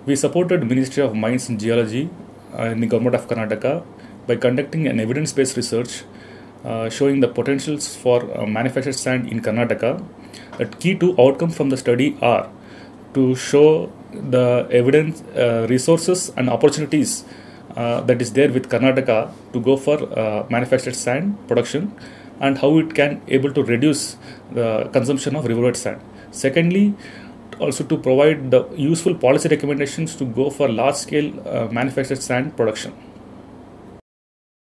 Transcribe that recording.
We supported Ministry of Mines and Geology in the Government of Karnataka by conducting an evidence-based research showing the potentials for manufactured sand in Karnataka. The key two outcomes from the study are to show the evidence, resources and opportunities that is there with Karnataka to go for manufactured sand production, and how it can able to reduce the consumption of riverine sand. Secondly, also to provide the useful policy recommendations to go for large scale manufactured sand production.